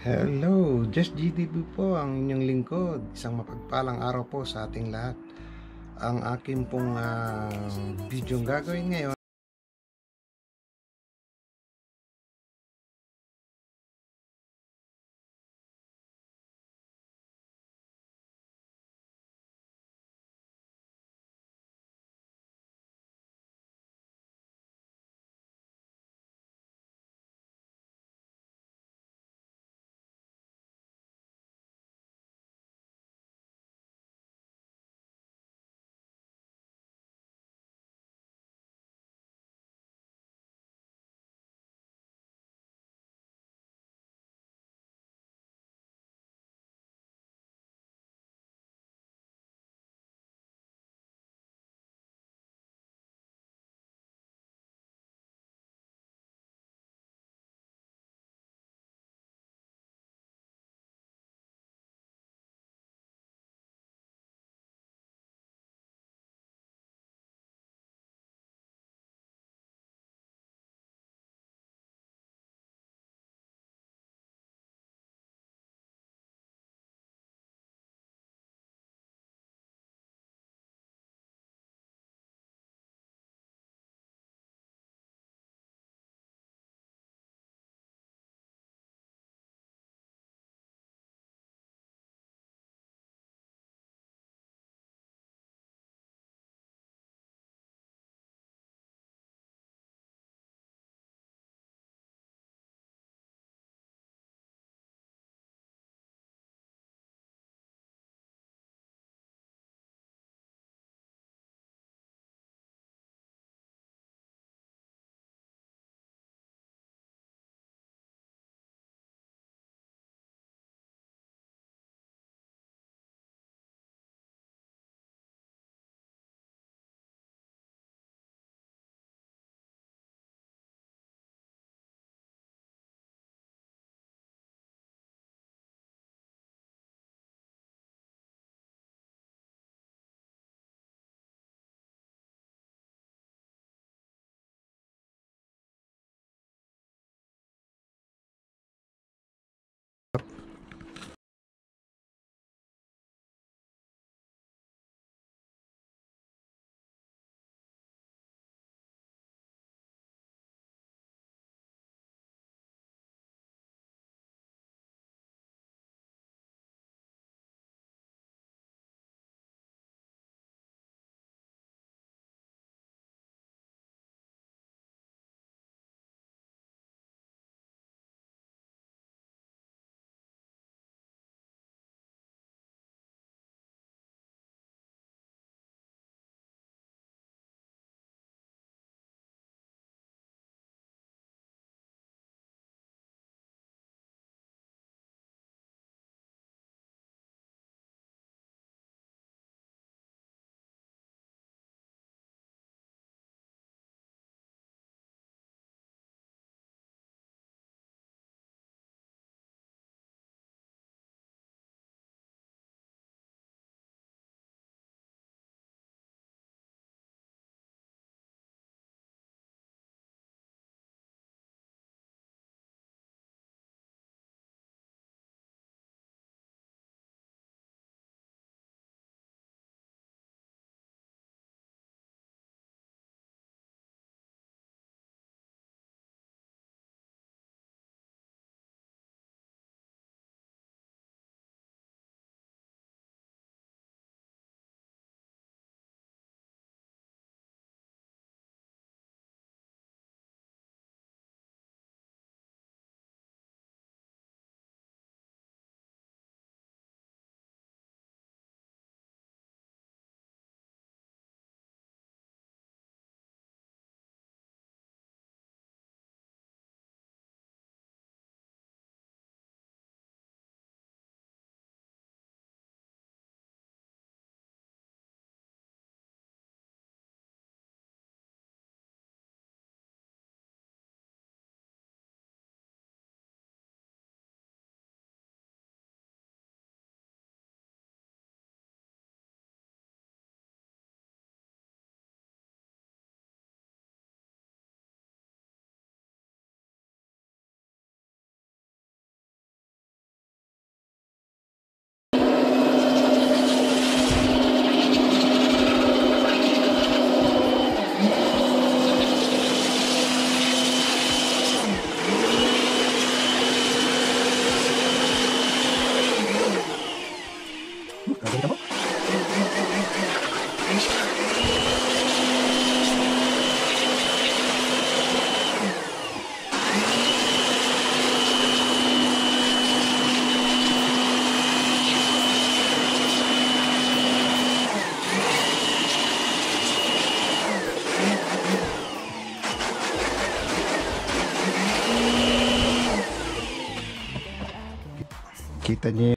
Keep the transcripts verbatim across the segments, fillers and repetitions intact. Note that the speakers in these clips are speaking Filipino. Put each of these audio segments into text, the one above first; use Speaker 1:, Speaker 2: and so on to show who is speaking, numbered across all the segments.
Speaker 1: Hello, Just G T V po ang inyong lingkod. Isang mapagpalang araw po sa ating lahat. Ang akin pong ah, video gagawin ngayon Kita niyo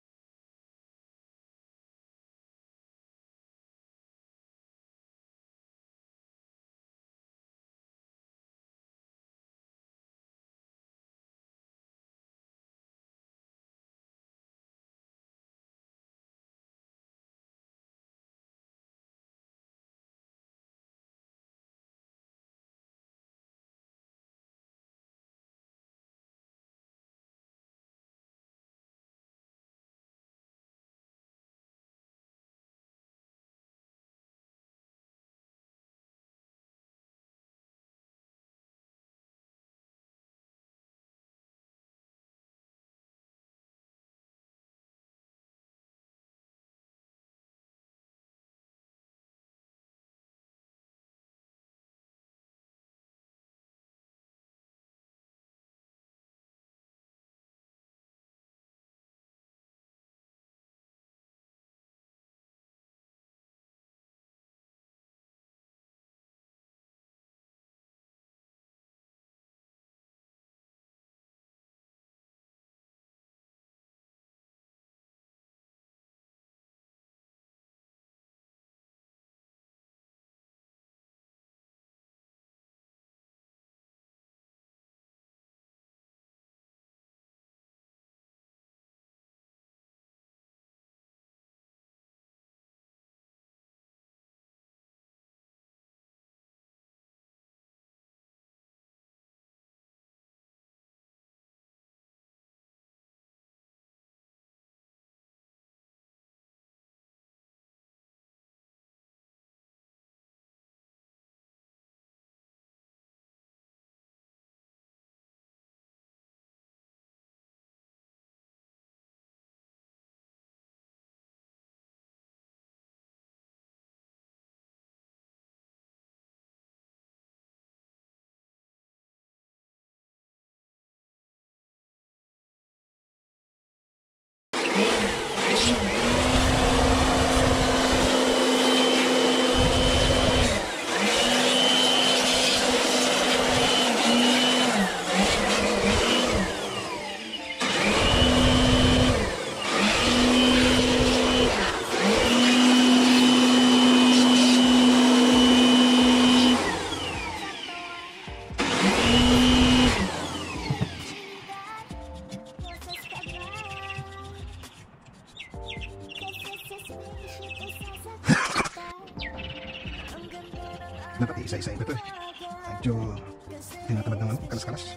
Speaker 1: dapat isa-isa ito eh. Medyo tinatamad naman, kalas-kalas.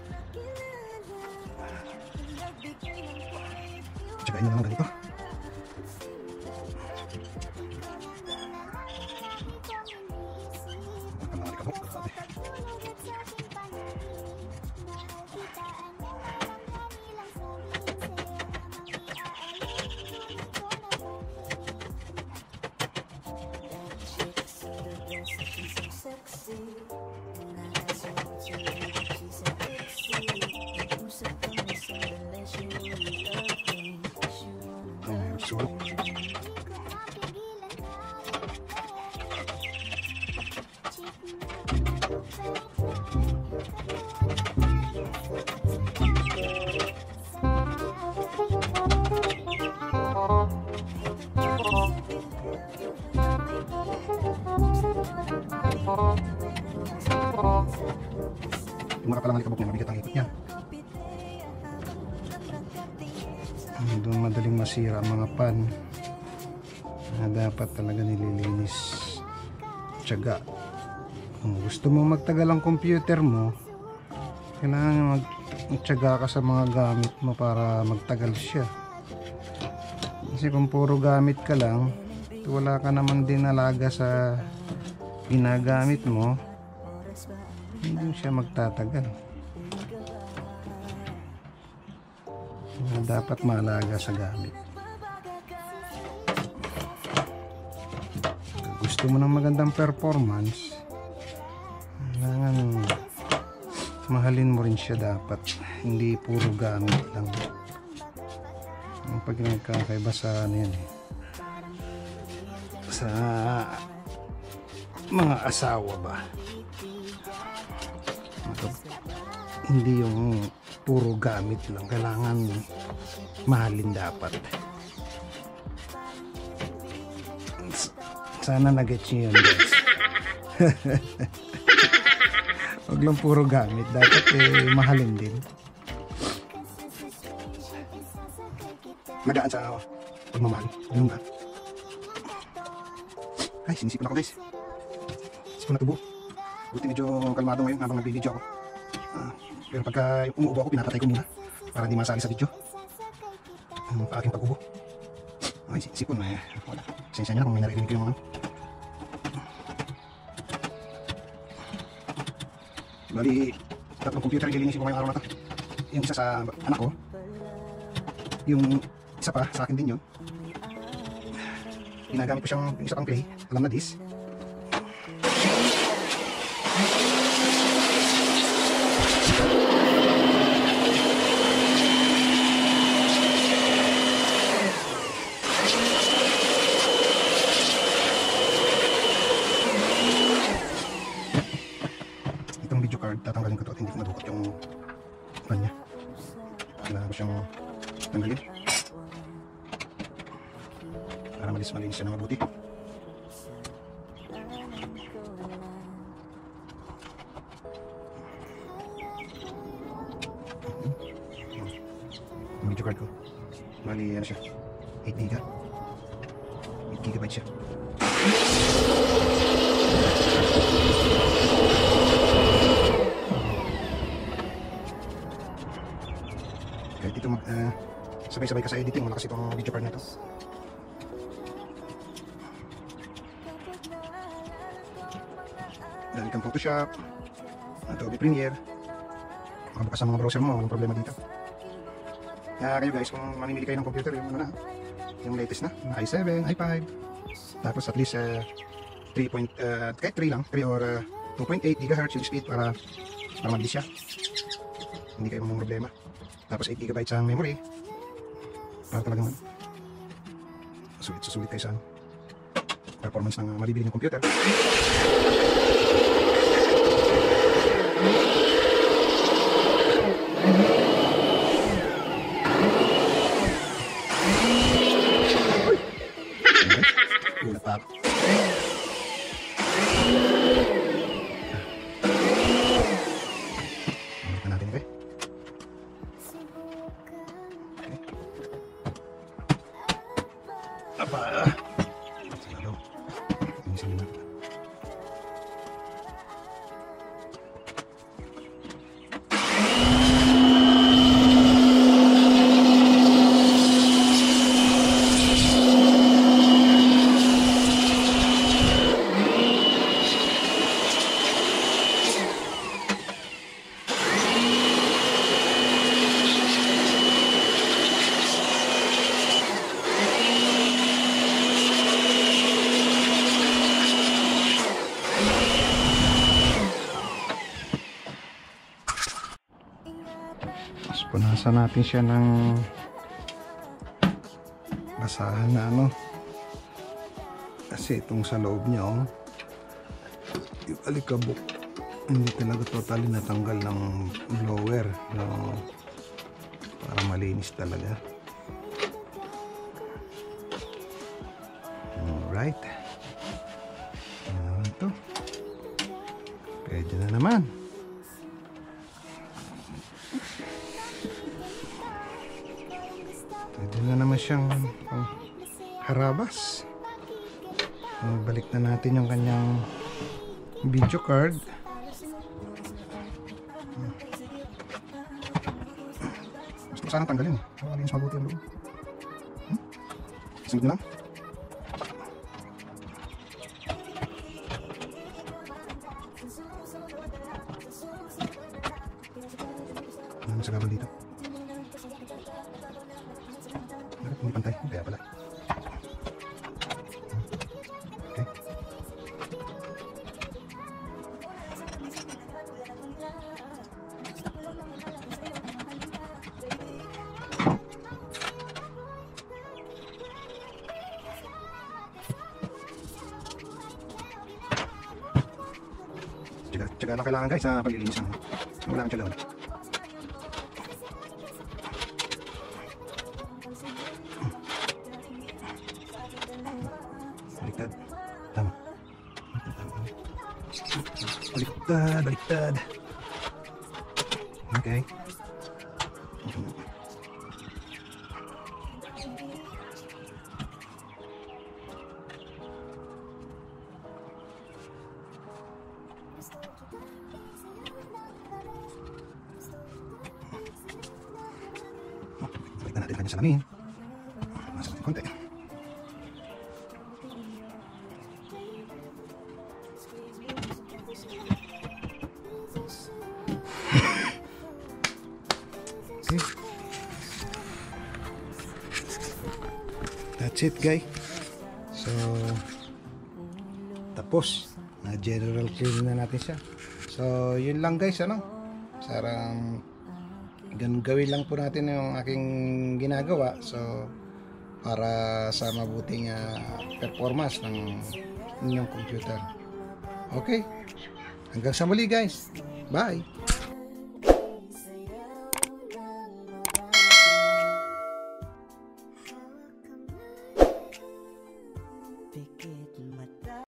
Speaker 1: Tsagain nyo naman ganito. Magkamali ka mo. Sulit. Yung mga palang alikabok niya, mabigat ang ikot niya. Doon madaling masira ang mga pan na dapat talaga nililinis. Tiyaga. Kung gusto mo magtagal ang computer mo, kailangan magtiyaga ka sa mga gamit mo para magtagal siya. Kasi kung puro gamit ka lang, wala ka naman din alaga sa ginagamit mo, hindi siya magtatagal. Dapat maalaga sa gamit. Gusto mo ng magandang performance, kailangan mahalin mo rin siya dapat. Hindi puro gamit lang. Ang pag nagkakaiba sa ano yan eh, sa mga asawa ba, hindi yung puro gamit lang, kailangan mahalin dapat. Sana nag-gets nyo yun, guys. Huwag lang puro gamit, dapat eh, mahalin din. Magaan sa pagmamahal. Ganun ba? Ay, sinisipon ako, guys. Sinisipon na tubo. Buti medyo kalmado ngayon habang nag-video ako. Uh, pero pagka umuubo ako, pinapatay ko muna para hindi masali sa video ang um, aking pag-ubo. Ay, sinisipon na eh. Wala. Sensya niya kung may naririnig ko yung ano. Bali, tatlong computer ililinisin ko ngayong araw na to. Yung isa sa anak ko, yung isa pa, sa akin din yun. Ginagamit ko siyang isa pang play, alam na this. Itong video card, tatanggalin ko to at hindi ko madukot yung kanya. Kailangan ko siyang tanggalin para malis malinis siya na mabuti. Yung video card ko, bali ano siya, eight giga eight gigabyte siya. Kahit ito uh, sabay-sabay ka sa editing, malakas itong video card na ito. Dahil kang Photoshop, Adobe Premiere, makabukas ang mga browser mo, walang problema dito. Kaya kayo guys, kung mamimili kayo ng computer, yung ano na, yung latest na, i seven, i five, tapos at least uh, three point, uh, kahit three lang, three or uh, two point eight gigahertz yung speed para para mabilis siya. Hindi kayo mamang problema. Tapos eight gigabytes ang memory para talagang sulit susulit kayo sa performance ng uh, mabibili ng computer. Ulat pa ako. Ulat na natin ito eh. Apa? Selalu. Ini sini. Punasan natin siya ng basahan na ano, kasi itong sa loob niya oh, yung alikabok hindi talaga totally natanggal ng blower no, para malinis talaga. Alright, ano ito, pwede na naman. Pwede na naman siyang oh, harabas. Oh, balik na natin yung kanyang video card. Gusto ko sanang tanggalin. Malinis mabuti ang loob. Hmm? Sunod na lang. Ano sa kabal dito? Hindi pantay, kaya pala. Okay. Tiyaga, tiyaga lang kailangan guys sa paglilinis. Wala kang tiyaga. baliktad, baliktad. Okay. Baliktad natin kanya salamin. Nasa natin konti. Okay. That's it, guys. So, tapos na general clean na natin siya. So, yun lang guys, ano? Sarang ganun gawin lang po natin yung aking ginagawa. So, para sa mabuting uh, performance ng inyong computer. Okay. Hanggang sa muli guys. Bye.